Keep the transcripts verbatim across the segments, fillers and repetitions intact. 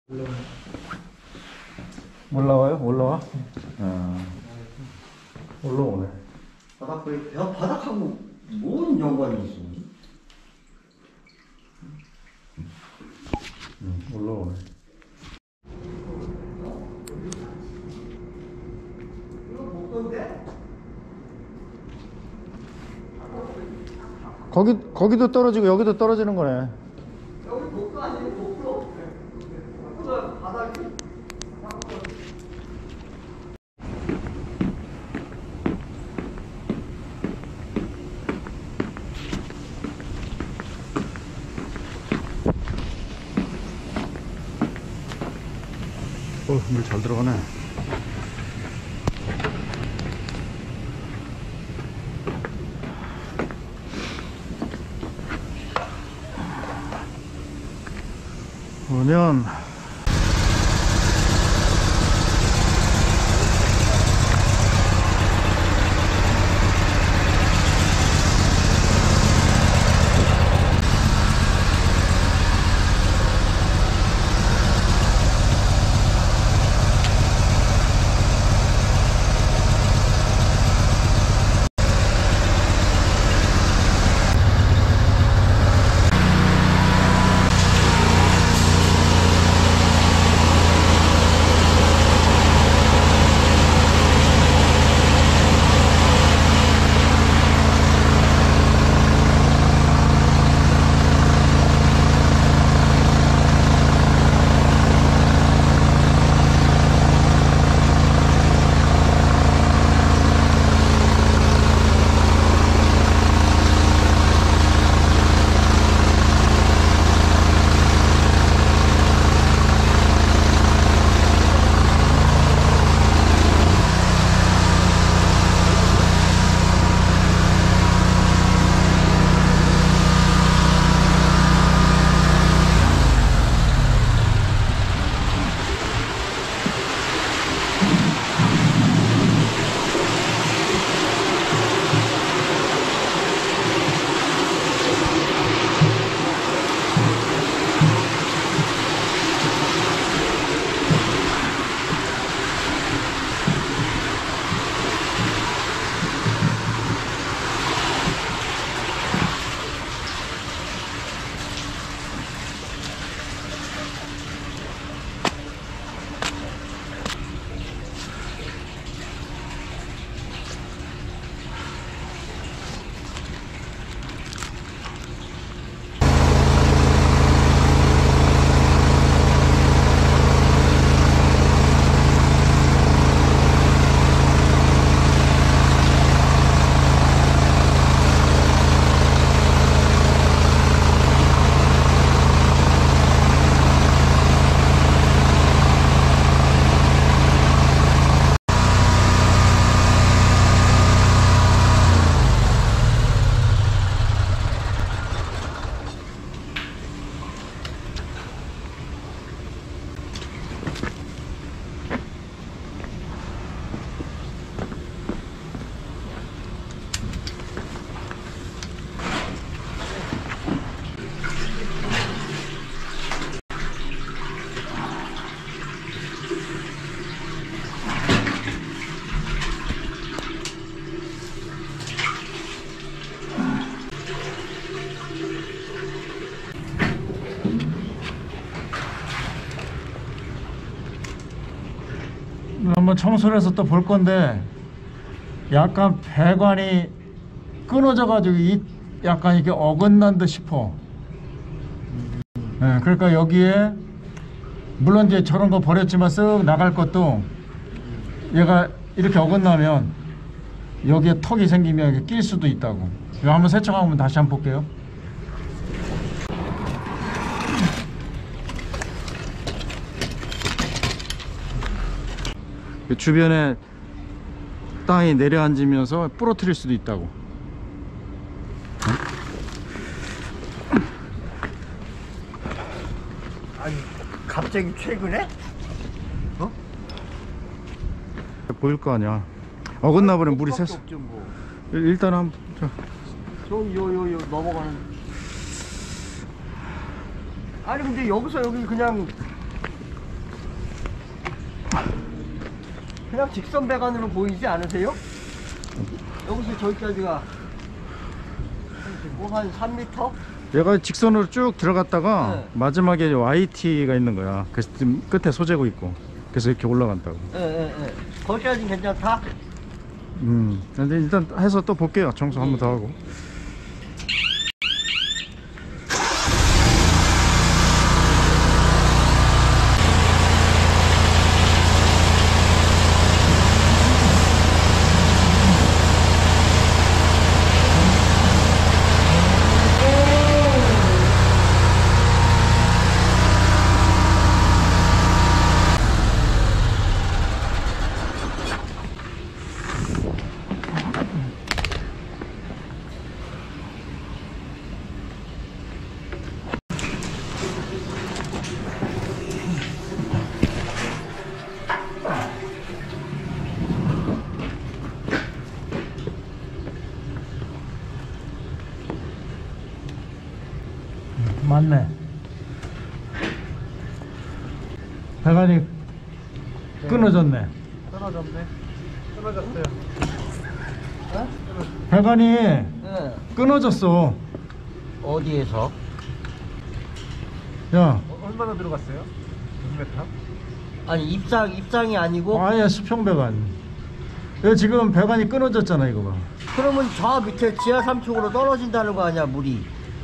올라와요? 올라와? 아, 올라오네. 바닥, 야, 바닥하고 뭔 연관이 있어? 응, 올라오네. 이거 목돈데? 거기, 거기도 떨어지고 여기도 떨어지는 거네. 여기 목도 아니고 목도. 목도가 바닥이. 어, 물 잘 들어가네. 그러면 한번 청소를 해서 또 볼 건데 약간 배관이 끊어져 가지고 이 약간 이게 어긋난 듯 싶어. 네, 그러니까 여기에 물론 이제 저런 거 버렸지만 쓱 나갈 것도 얘가 이렇게 어긋나면 여기에 턱이 생기면 이게 낄 수도 있다고. 이거 한번 세척하면 다시 한번 볼게요. 주변에 땅이 내려앉으면서 부러뜨릴 수도 있다고. 아니, 갑자기 최근에? 어? 보일 거 아니야. 어긋나 버리면 물이 새서. 뭐. 일단 한번 자. 저기 요 요 요 넘어가는. 아니 근데 여기서 여기 그냥 그냥 직선 배관으로 보이지 않으세요? 여기서 저기까지가 뭐한 삼 미터? 얘가 직선으로 쭉 들어갔다가 네. 마지막에 와이티가 있는 거야. 그래서 지금 끝에 소재고 있고 그래서 이렇게 올라간다고. 예예예. 거기까지는 괜찮다? 음 근데 일단 해서 또 볼게요. 청소 한 번 더 하고. 맞네. 배관이 끊어졌네. 끊어졌네. 끊어졌어요. 어? 배관이 예. 끊어졌어. 어디에서? 야, 어, 얼마나 들어갔어요? 몇 메타? 아니 입상 입상이 아니고 아예 수평 배관. 여기 지금 배관이 끊어졌잖아 이거 봐. 그러면 저 밑에 지하 삼 층으로 떨어진다는 거 아니야 물이?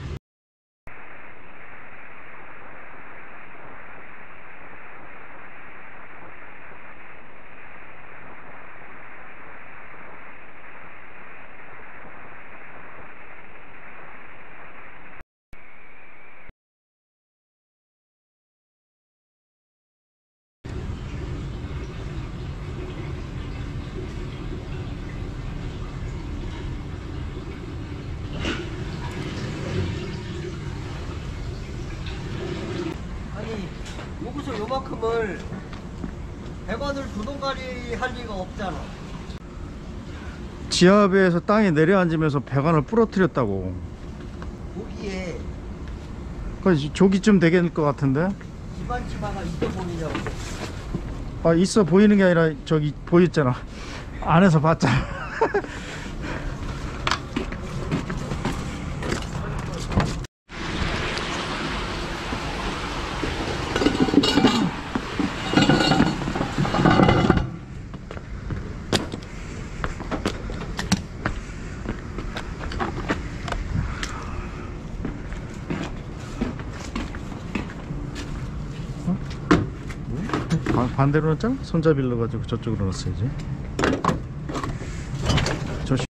아니 여기서 요만큼을 배관을 두 동가리 할 리가 없잖아. 지하배에서 땅에 내려앉으면서 배관을 부러뜨렸다고. 거기에 그 조기쯤 되겠을 것 같은데. 집안 치마가 있어 보이냐고. 아 있어 보이는 게 아니라 저기 보였잖아. 안에서 봤잖아. 반- 반대로 넣었잖아? 손잡이를 넣어가지고 저쪽으로 넣었어야지.